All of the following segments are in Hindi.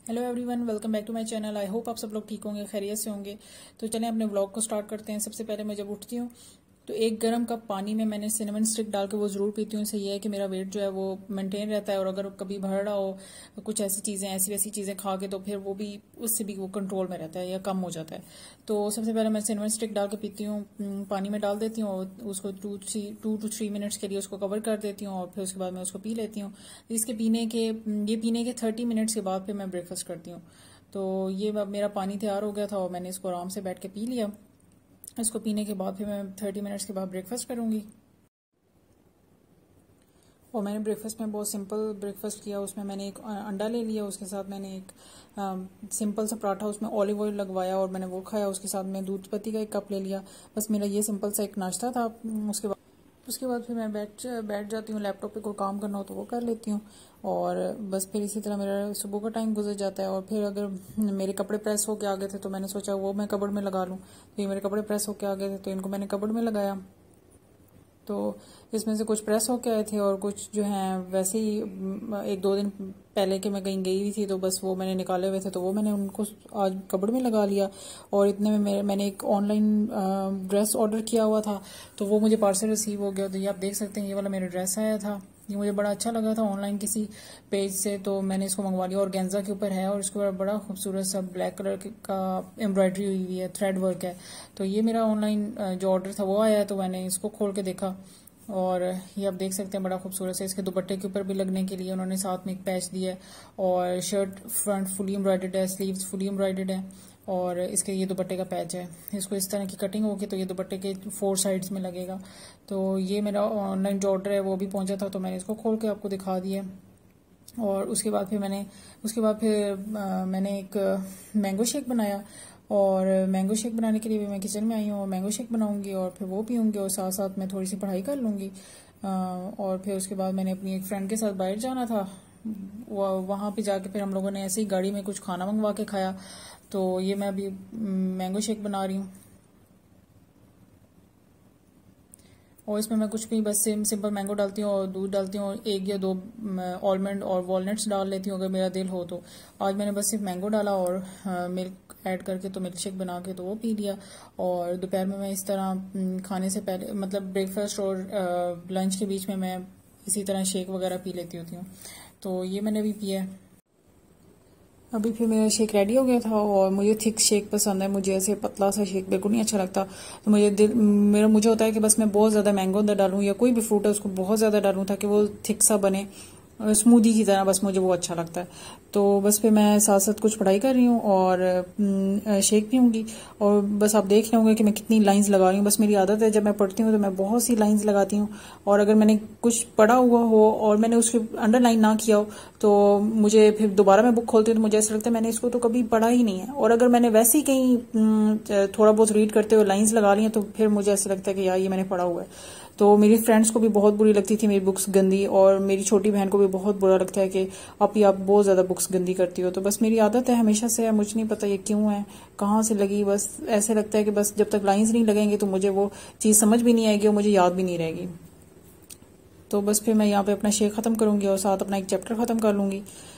Hello everyone, welcome back to my channel. I hope आप सब लोग ठीक होंगे, खैरियत से होंगे। तो चलें अपने व्लॉग को स्टार्ट करते हैं। सबसे पहले मैं जब उठती हूँ तो एक गर्म कप पानी में मैंने सिनेमन स्टिक डाल के वो ज़रूर पीती हूँ। इससे ये है कि मेरा वेट जो है वो मेंटेन रहता है, और अगर कभी बढ़ रहा हो कुछ ऐसी चीज़ें ऐसी वैसी चीज़ें खा के तो फिर वो भी उससे भी वो कंट्रोल में रहता है या कम हो जाता है। तो सबसे पहले मैं सिनेमन स्टिक डाल के पीती हूँ, पानी में डाल देती हूँ और उसको 2 to 3 मिनट्स के लिए उसको कवर कर देती हूँ, और फिर उसके बाद मैं उसको पी लेती हूँ। इसके पीने के 30 मिनट्स के बाद फिर मैं ब्रेकफास्ट करती हूँ। तो ये मेरा पानी तैयार हो गया था और मैंने इसको आराम से बैठ के पी लिया। इसको पीने के बाद फिर मैं 30 मिनट्स के बाद ब्रेकफास्ट करूँगी। और मैंने ब्रेकफास्ट में बहुत सिंपल ब्रेकफास्ट किया। उसमें मैंने एक अंडा ले लिया, उसके साथ मैंने एक सिंपल सा पराठा उसमें ऑलिव ऑयल लगवाया और मैंने वो खाया। उसके साथ मैं दूध पत्ती का एक कप ले लिया। बस मेरा ये सिंपल सा एक नाश्ता था। उसके बाद फिर मैं बैठ जाती हूँ, लैपटॉप पे कोई काम करना हो तो वो कर लेती हूँ। और बस फिर इसी तरह मेरा सुबह का टाइम गुजर जाता है। और फिर अगर मेरे कपड़े प्रेस होके आ गए थे तो मैंने सोचा वो मैं कबर्ड में लगा लूँ। तो ये मेरे कपड़े प्रेस होके आ गए थे तो इनको मैंने कबर्ड में लगाया। तो इसमें से कुछ प्रेस होके आए थे और कुछ जो हैं वैसे ही 1-2 दिन पहले के मैं कहीं गई हुई थी तो बस वो मैंने निकाले हुए थे तो वो मैंने उनको आज कपड़ में लगा लिया। और इतने में मैंने एक ऑनलाइन ड्रेस ऑर्डर किया हुआ था तो वो मुझे पार्सल रिसीव हो गया। तो ये आप देख सकते हैं, ये वाला मेरा ड्रेस आया था। ये मुझे बड़ा अच्छा लगा था ऑनलाइन किसी पेज से, तो मैंने इसको मंगवा लिया। और गेंजा के ऊपर है और इसके ऊपर बड़ा खूबसूरत सा ब्लैक कलर का एम्ब्रॉयडरी हुई हुई है, थ्रेड वर्क है। तो ये मेरा ऑनलाइन जो ऑर्डर था वो आया है, तो मैंने इसको खोल के देखा और ये आप देख सकते हैं बड़ा खूबसूरत है। इसके दुपट्टे के ऊपर भी लगने के लिए उन्होंने साथ में एक पैच दिया है। और शर्ट फ्रंट फुली एम्ब्रॉयडर्ड है, स्लीव्स फुली एम्ब्रॉयडर्ड है और इसके ये दुपट्टे का पैच है। इसको इस तरह की कटिंग होगी तो ये दुपट्टे के 4 साइड्स में लगेगा। तो ये मेरा ऑनलाइन जो ऑर्डर है वो भी पहुंचा था, तो मैंने इसको खोल के आपको दिखा दिया। और उसके बाद फिर मैंने एक मैंगो शेक बनाया। और मैंगो शेक बनाने के लिए भी मैं किचन में आई हूँ और मैंगो शेक बनाऊंगी और फिर वो पीऊँगी और साथ साथ मैं थोड़ी सी पढ़ाई कर लूँगी। और फिर उसके बाद मैंने अपनी एक फ्रेंड के साथ बाहर जाना था। वहाँ पे जाके फिर हम लोगों ने ऐसे ही गाड़ी में कुछ खाना मंगवा के खाया। तो ये मैं अभी मैंगो शेक बना रही हूँ और इसमें मैं कुछ भी बस सिंपल मैंगो डालती हूँ और दूध डालती हूँ और 1 या 2 आलमंड और वॉलनट्स डाल लेती हूँ अगर मेरा दिल हो तो। आज मैंने बस सिर्फ मैंगो डाला और मिल्क ऐड करके तो मिल्क शेक बना के तो वो पी लिया। और दोपहर में मैं इस तरह खाने से पहले मतलब ब्रेकफास्ट और लंच के बीच में मैं इसी तरह शेक वगैरह पी लेती होती हूँ। तो ये मैंने अभी पिया है। अभी फिर मेरा शेक रेडी हो गया था और मुझे थिक शेक पसंद है, मुझे ऐसे पतला सा शेक बिल्कुल नहीं अच्छा लगता। तो मुझे होता है कि बस मैं बहुत ज़्यादा मैंगो अंदर डालूं या कोई भी फ्रूट है उसको बहुत ज़्यादा डालूं ताकि वो थिक सा बने, स्मूदी की तरह, बस मुझे वो अच्छा लगता है। तो बस फिर मैं साथ साथ कुछ पढ़ाई कर रही हूँ और शेक पीऊँगी। और बस आप देख लेंगे कि मैं कितनी लाइंस लगा रही हूँ। बस मेरी आदत है जब मैं पढ़ती हूँ तो मैं बहुत सी लाइंस लगाती हूँ, और अगर मैंने कुछ पढ़ा हुआ हो और मैंने उसके अंडरलाइन ना किया हो तो मुझे फिर दोबारा मैं बुक खोलती हूँ तो मुझे ऐसा लगता है मैंने इसको तो कभी पढ़ा ही नहीं है। और अगर मैंने वैसे ही कहीं थोड़ा बहुत रीड करते हुए लाइंस लगा ली हैं तो फिर मुझे ऐसा लगता है कि यार ये मैंने पढ़ा हुआ है। तो मेरी फ्रेंड्स को भी बहुत बुरी लगती थी मेरी बुक्स गंदी, और मेरी छोटी बहन को भी बहुत बुरा लगता है कि आप बहुत ज़्यादा बुक्स गंदी करती हो। तो बस मेरी आदत है हमेशा से है, मुझे नहीं पता ये क्यों है, कहाँ से लगी। बस ऐसे लगता है कि बस जब तक लाइंस नहीं लगेंगी तो मुझे वो चीज़ समझ भी नहीं आएगी और मुझे याद भी नहीं रहेगी। तो बस फिर मैं यहाँ पे अपना शेक ख़त्म करूँगी और साथ अपना एक चैप्टर ख़त्म कर लूँगी।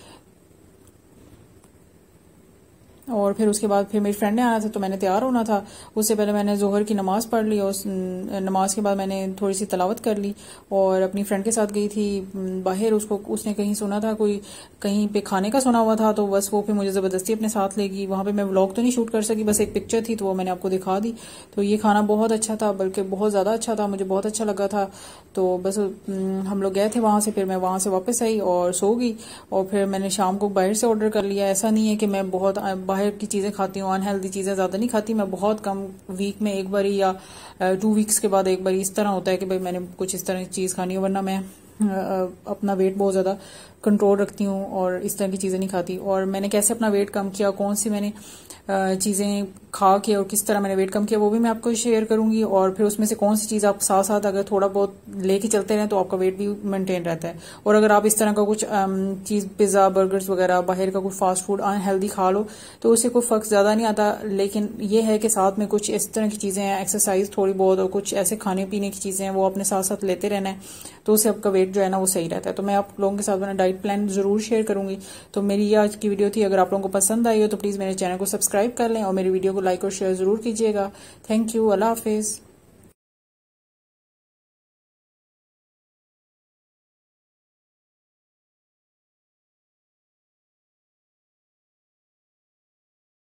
और फिर उसके बाद फिर मेरी फ्रेंड ने आना था तो मैंने तैयार होना था। उससे पहले मैंने जोहर की नमाज़ पढ़ ली और नमाज के बाद मैंने थोड़ी सी तलावत कर ली और अपनी फ्रेंड के साथ गई थी बाहर। उसने कहीं सुना था, कोई कहीं पे खाने का सुना हुआ था, तो बस वो फिर मुझे ज़बरदस्ती अपने साथ ले गई। वहाँ पे मैं व्लॉग तो नहीं शूट कर सकी, बस एक पिक्चर थी तो वो मैंने आपको दिखा दी। तो ये खाना बहुत अच्छा था, बल्कि बहुत ज़्यादा अच्छा था, मुझे बहुत अच्छा लगा था। तो बस हम लोग गए थे वहाँ से, फिर मैं वहाँ से वापस आई और सो गई। और फिर मैंने शाम को बाहर से ऑर्डर कर लिया। ऐसा नहीं है कि मैं बहुत बाहर की चीज़ें खाती हूँ, अनहेल्दी चीज़ें ज़्यादा नहीं खाती मैं, बहुत कम, वीक में एक बारी या 2 वीक्स के बाद एक बारी इस तरह होता है कि भाई मैंने कुछ इस तरह की चीज़ खानी है, वरना मैं अपना वेट बहुत ज़्यादा कंट्रोल रखती हूँ और इस तरह की चीज़ें नहीं खाती। और मैंने कैसे अपना वेट कम किया, कौन सी मैंने चीज़ें खा के और किस तरह मैंने वेट कम किया वो भी मैं आपको शेयर करूंगी। और फिर उसमें से कौन सी चीज़ आप साथ साथ अगर थोड़ा बहुत लेके चलते रहें तो आपका वेट भी मेंटेन रहता है। और अगर आप इस तरह का कुछ चीज़ पिज़्ज़ा बर्गर्स वगैरह बाहर का कुछ फास्ट फूड अनहेल्दी खा लो तो उससे कोई फ़र्क ज़्यादा नहीं आता। लेकिन ये है कि साथ में कुछ इस तरह की चीज़ें हैं, एक्सरसाइज थोड़ी बहुत और कुछ ऐसे खाने पीने की चीज़ें हैं वो अपने साथ साथ लेते रहना है, तो उससे आपका वेट जो है ना वो सही रहता है। तो मैं आप लोगों के साथ मैंने डाइट डाइट प्लान ज़रूर शेयर करूंगी। तो मेरी ये आज की वीडियो थी। अगर आप लोगों को पसंद आई हो तो प्लीज़ मेरे चैनल को सब्सक्राइब कर लें और मेरी वीडियो को लाइक और शेयर ज़रूर कीजिएगा। Thank you. अल्लाह हाफिज़।